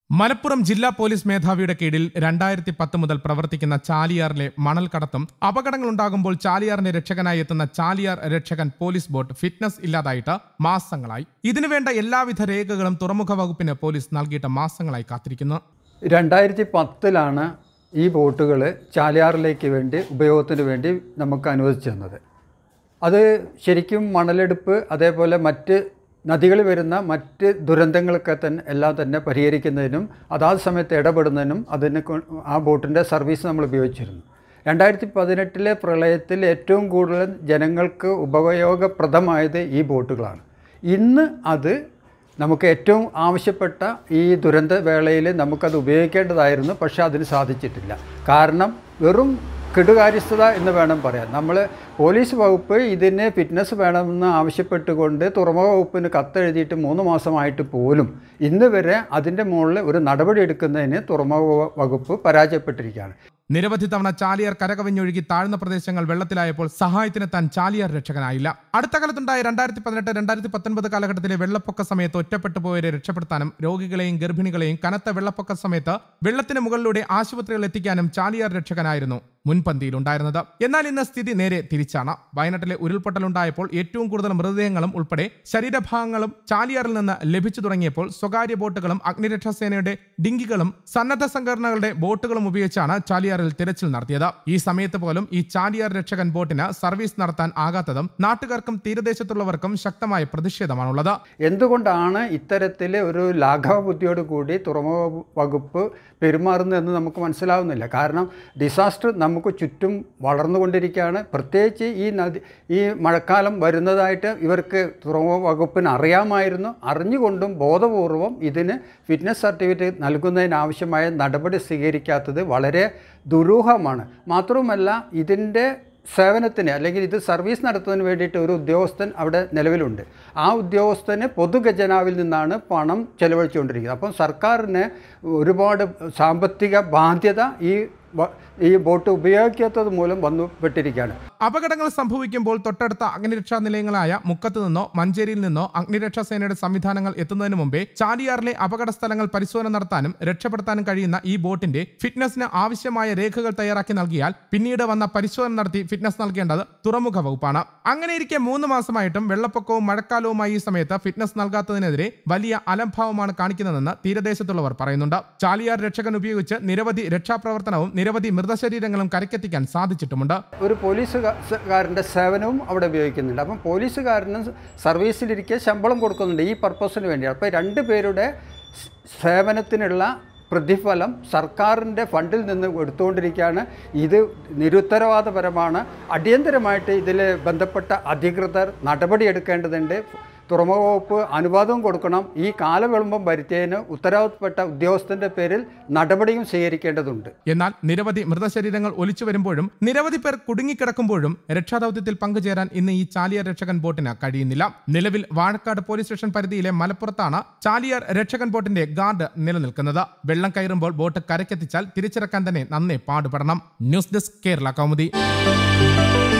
മലപ്പുറം ജില്ലാ പോലീസ് മേധാവിയുടെ കീഴിൽ 2010 മുതൽ പ്രവർത്തിക്കുന്ന ചാലിയാറിലെ മണൽ കടത്തും അപകടങ്ങളുണ്ടാകുമ്പോൾ ചാലിയാറിന്റെ രക്ഷകനായി എത്തുന്ന ചാലിയാർ രക്ഷകൻ പോലീസ് ബോട്ട് ഫിറ്റ്നസ് ഇല്ലാതായിട്ട് മാസങ്ങളായി. ഇതിനുവേണ്ട എല്ലാവിധ രേഖകളും തുറമുഖ വകുപ്പിന് പോലീസ് നൽകിയിട്ട് മാസങ്ങളായി കാത്തിരിക്കുന്നു. 2010 ഈ ബോട്ടുകൾ ചാലിയാറിലേക്ക് വേണ്ടി ഉപയോഗത്തിന് വേണ്ടി നമുക്ക് അനുവദിച്ചു തന്നത്. അത് ശരിക്കും മണലെടുപ്പ് അതേപോലെ മറ്റ് നദികളിൽ വരുന്ന മറ്റ് ദുരന്തങ്ങളൊക്കെ എല്ലാം തന്നെ പരിഹരിക്കുന്നതിനും അതാത് സമയത്ത് ഇടപെടുന്നതിനും ആ ബോട്ടിൻ്റെ സർവീസ് നമ്മൾ ഉപയോഗിച്ചിരുന്നു. 2018 പ്രളയത്തിൽ ഏറ്റവും കൂടുതൽ ജനങ്ങൾക്ക് ഉപയോഗപ്രദമായത് ഈ ബോട്ടുകളാണ്. ഇന്ന് അത് നമുക്ക് ഏറ്റവും ആവശ്യപ്പെട്ട ഈ ദുരന്ത വേളയിൽ നമുക്കത് ഉപയോഗിക്കേണ്ടതായിരുന്നു. പക്ഷേ അതിന് സാധിച്ചിട്ടില്ല. കാരണം വെറും കെടുകാര്യസ്ഥത എന്ന് വേണം പറയാൻ. നമ്മൾ പോലീസ് വകുപ്പ് ഇതിന് ഫിറ്റ്നസ് വേണമെന്ന് ആവശ്യപ്പെട്ടുകൊണ്ട് തുറമുഖ വകുപ്പിന് കത്തെഴുതിയിട്ട് 3 മാസമായിട്ട് പോലും ഇന്ന് വരെ അതിൻ്റെ മുകളിൽ ഒരു നടപടി എടുക്കുന്നതിന് തുറമുഖ വകുപ്പ് പരാജയപ്പെട്ടിരിക്കുകയാണ്. നിരവധി തവണ ചാലിയാർ കരകവിഞ്ഞൊഴുകി താഴ്ന്ന പ്രദേശങ്ങൾ വെള്ളത്തിലായപ്പോൾ സഹായത്തിനെത്താൻ ചാലിയാർ രക്ഷകനായില്ല. അടുത്ത കാലത്തുണ്ടായ 2018-2019 കാലഘട്ടത്തിലെ വെള്ളപ്പൊക്ക സമയത്ത് ഒറ്റപ്പെട്ടു പോയവരെ രക്ഷപ്പെടുത്താനും രോഗികളെയും ഗർഭിണികളെയും കനത്ത വെള്ളപ്പൊക്ക സമയത്ത് വെള്ളത്തിന് മുകളിലൂടെ ആശുപത്രികൾ എത്തിക്കാനും ചാലിയാർ രക്ഷകനായിരുന്നു മുൻപന്തിയിലുണ്ടായിരുന്നത്. എന്നാൽ ഇന്ന് സ്ഥിതി നേരെ തിരിച്ചാണ്. വയനാട്ടിലെ ഉരുൾപൊട്ടലുണ്ടായപ്പോൾ ഏറ്റവും കൂടുതൽ മൃതദേഹങ്ങളും ഉൾപ്പെടെ ശരീരഭാഗങ്ങളും ചാലിയാറിൽ നിന്ന് ലഭിച്ചു തുടങ്ങിയപ്പോൾ സ്വകാര്യ ബോട്ടുകളും അഗ്നിരക്ഷാസേനയുടെ ഡിങ്കികളും സന്നദ്ധ സംഘടനകളുടെ ബോട്ടുകളും ഉപയോഗിച്ചാണ് ചാലിയാറിൽ തിരച്ചിൽ നടത്തിയത്. ഈ സമയത്ത് പോലും ഈ ചാലിയാർ രക്ഷകൻ ബോട്ടിന് സർവീസ് നടത്താൻ ആകാത്തതും നാട്ടുകാർക്കും തീരദേശത്തുള്ളവർക്കും ശക്തമായ പ്രതിഷേധമാണുള്ളത്. എന്തുകൊണ്ടാണ് ഇത്തരത്തിൽ ഒരു ലാഘവ ബുദ്ധിയോട് കൂടി തുറമുഖ വകുപ്പ് പെരുമാറുന്നതെന്ന് നമുക്ക് മനസ്സിലാവുന്നില്ല. കാരണം ഡിസാസ്റ്റർ നമുക്ക് ചുറ്റും വളർന്നുകൊണ്ടിരിക്കുകയാണ്. പ്രത്യേകിച്ച് ഈ മഴക്കാലം വരുന്നതായിട്ട് ഇവർക്ക് തുറമുഖ വകുപ്പിന് അറിയാമായിരുന്നു. അറിഞ്ഞുകൊണ്ടും ബോധപൂർവം ഇതിന് ഫിറ്റ്നസ് സർട്ടിഫിക്കറ്റ് നൽകുന്നതിനാവശ്യമായ നടപടി സ്വീകരിക്കാത്തത് വളരെ ദുരൂഹമാണ്. മാത്രവുമല്ല, ഇതിൻ്റെ സേവനത്തിന് അല്ലെങ്കിൽ ഇത് സർവീസ് നടത്തുന്നതിന് വേണ്ടിയിട്ട് ഒരു ഉദ്യോഗസ്ഥൻ അവിടെ നിലവിലുണ്ട്. ആ ഉദ്യോഗസ്ഥന് പൊതുഖജനാവിൽ നിന്നാണ് പണം ചെലവഴിച്ചുകൊണ്ടിരിക്കുന്നത്. അപ്പം സർക്കാരിന് ഒരുപാട് സാമ്പത്തിക ബാധ്യത ഈ ബോട്ട് ഉപയോഗിക്കാത്തത് മൂലം വന്നുപെട്ടിരിക്കുകയാണ്. അപകടങ്ങൾ സംഭവിക്കുമ്പോൾ തൊട്ടടുത്ത അഗ്നിരക്ഷാ നിലയങ്ങളായ മുക്കത്ത് നിന്നോ മഞ്ചേരിയിൽ നിന്നോ അഗ്നിരക്ഷാ സേനയുടെ സംവിധാനങ്ങൾ എത്തുന്നതിന് മുമ്പേ ചാലിയാറിലെ അപകട സ്ഥലങ്ങൾ പരിശോധന നടത്താനും രക്ഷപ്പെടുത്താനും കഴിയുന്ന ഈ ബോട്ടിന്റെ ഫിറ്റ്നസിന് ആവശ്യമായ രേഖകൾ തയ്യാറാക്കി നൽകിയാൽ പിന്നീട് വന്ന പരിശോധന നടത്തി ഫിറ്റ്നസ് നൽകേണ്ടത് തുറമുഖ വകുപ്പാണ്. അങ്ങനെയിരിക്കെ 3 മാസമായിട്ടും വെള്ളപ്പൊക്കവും മഴക്കാലവുമായി ഈ സമയത്ത് ഫിറ്റ്നസ് നൽകാത്തതിനെതിരെ വലിയ അലംഭാവമാണ് കാണിക്കുന്നതെന്ന് തീരദേശത്തുള്ളവർ പറയുന്നുണ്ട്. ചാലിയാർ രക്ഷകൻ ഉപയോഗിച്ച് നിരവധി രക്ഷാപ്രവർത്തനവും നിരവധി മൃതശരീരങ്ങളും കരക്കെത്തിക്കാൻ സാധിച്ചിട്ടുമുണ്ട്. ഒരു പോലീസുകാരൻ്റെ സേവനവും അവിടെ ഉപയോഗിക്കുന്നുണ്ട്. അപ്പം പോലീസുകാരന് സർവീസിലിരിക്കെ ശമ്പളം കൊടുക്കുന്നുണ്ട് ഈ പർപ്പസിന് വേണ്ടിയാണ്. അപ്പോൾ 2 പേരുടെ സേവനത്തിനുള്ള പ്രതിഫലം സർക്കാരിൻ്റെ ഫണ്ടിൽ നിന്ന് എടുത്തുകൊണ്ടിരിക്കുകയാണ്. ഇത് നിരുത്തരവാദപരമാണ്. അടിയന്തരമായിട്ട് ഇതിൽ ബന്ധപ്പെട്ട അധികൃതർ നടപടിയെടുക്കേണ്ടതുണ്ട്. തുറമുഖ വകുപ്പ് അനുവാദവും കൊടുക്കണം. ഈ കാലവിളംബം വരുത്തിയതിന് ഉത്തരവാദപ്പെട്ട ഉദ്യോഗസ്ഥന്റെ പേരിൽ നടപടിയും സ്വീകരിക്കേണ്ടതുണ്ട്. എന്നാൽ നിരവധി മൃതശരീരങ്ങൾ ഒലിച്ചു വരുമ്പോഴും നിരവധി പേർ കുടുങ്ങിക്കിടക്കുമ്പോഴും രക്ഷാദൌത്യത്തിൽ പങ്കുചേരാൻ ഇന്ന് ഈ ചാലിയാർ രക്ഷകൻ ബോട്ടിന് കഴിയുന്നില്ല. നിലവിൽ വാഴക്കാട് പോലീസ് സ്റ്റേഷൻ പരിധിയിലെ മലപ്പുറത്താണ് ചാലിയാർ രക്ഷകൻ ബോട്ടിന്റെ ഗാർഡ് നിലനിൽക്കുന്നത്. വെള്ളം കയറുമ്പോൾ ബോട്ട് കരക്കെത്തിച്ചാൽ തിരിച്ചിറക്കാൻ തന്നെ നന്നേ പാടുപെടണം. News desk Kerala Kaumudi.